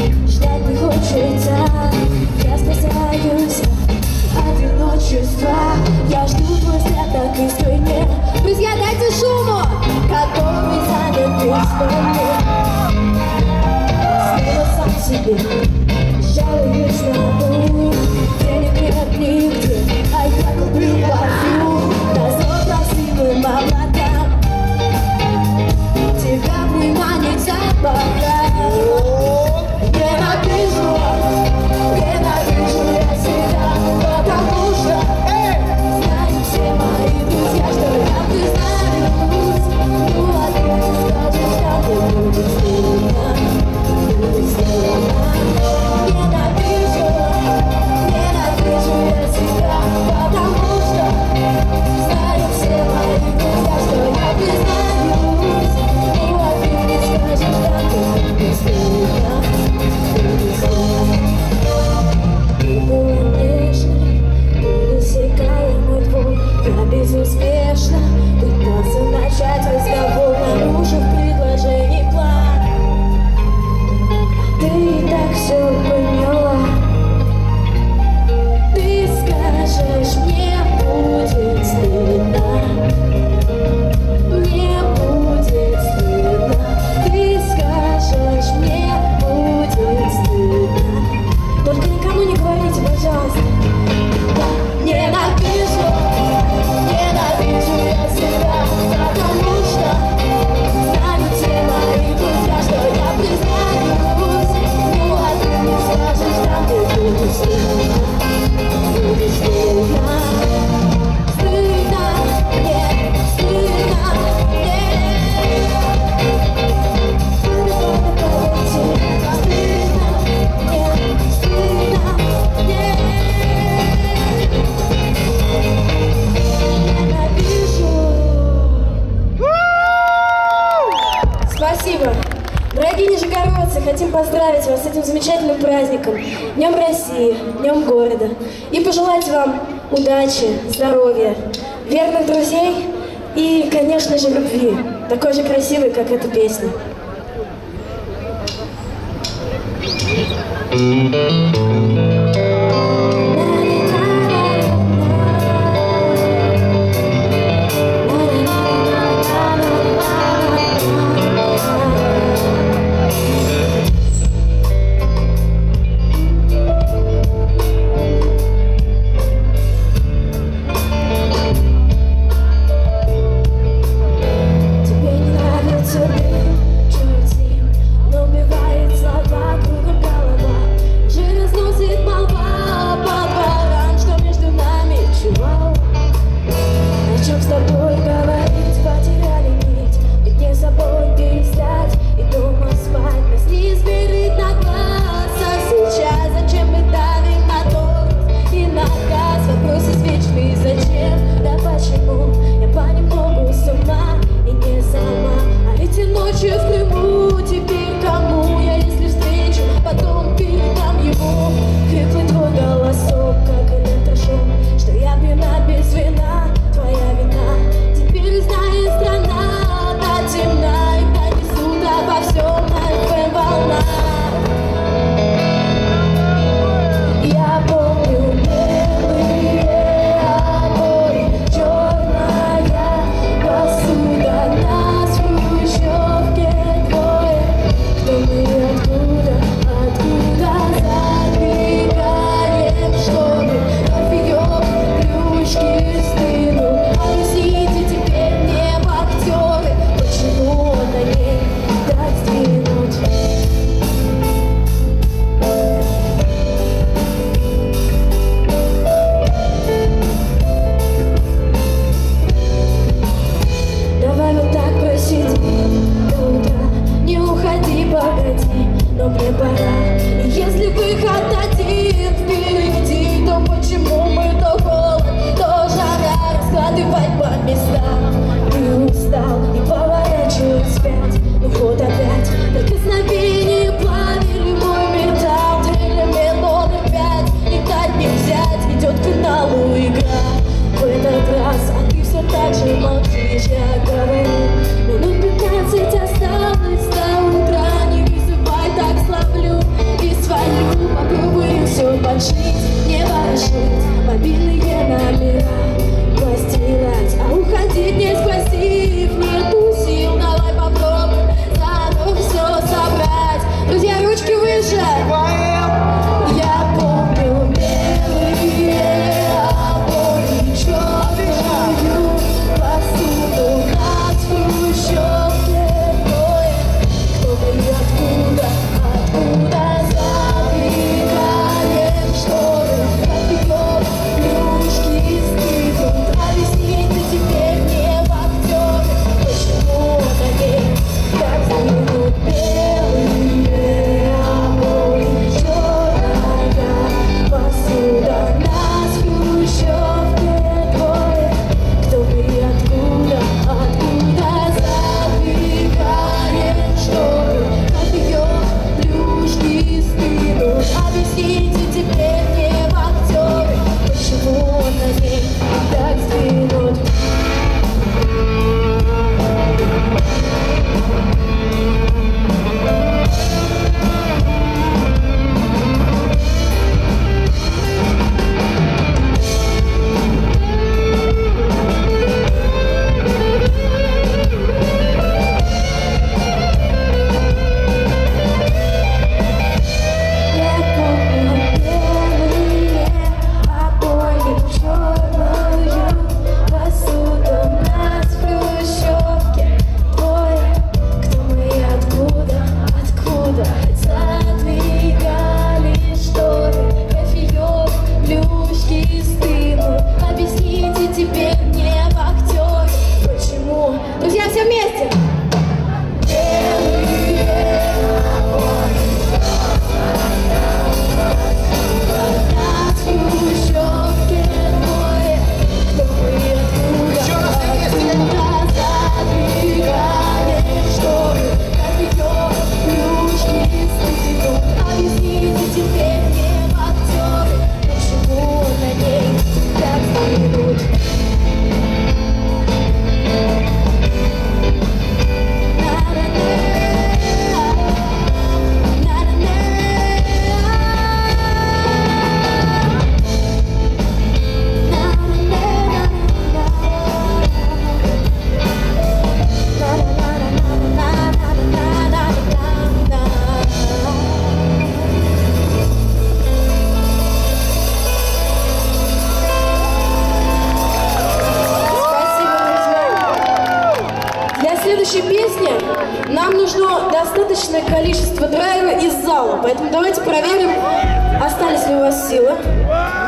ждать не хочется. Я спасаюсь от одиночества. Я жду твой взгляд так искренне. Друзья, дайте шуму, который занят весной. Снова сам себе жалуюсь на боль. Денег нет нигде, а я куплю парфюм. Назло красивым облакам тебя приманит запаха. Ненавижу я себя, потому что знают все мои друзья, что я признаюсь. Ну а ты не скажешь, что ты будешь стыдно. Ненавижу я себя, потому что знают все мои друзья, что я признаюсь. Ну а ты не скажешь, что ты будешь стыдно. Ты была нежной, пересекая мой двор. Я безуспешно пытался начать разговор, нарушив предложение план. Ты и так все поняла. Ты скажешь, мне будет стыдно. Мне будет стыдно. Ты скажешь, мне будет стыдно. Только никому не говорите, пожалуйста. Ненавижу я себя, потому что знают все мои друзья, что я признаюсь. Ну а ты не скажешь, там ты будешь стыдно. Будешь стыдно. Стыдно, нет, стыдно, нет. Спасибо. Дорогие нижегородцы, хотим поздравить вас с этим замечательным праздником, Днем России, Днем города. И пожелать вам удачи, здоровья, верных друзей и, конечно же, любви, такой же красивой, как эта песня. It следующей песне нам нужно достаточное количество драйва из зала, поэтому давайте проверим, остались ли у вас силы.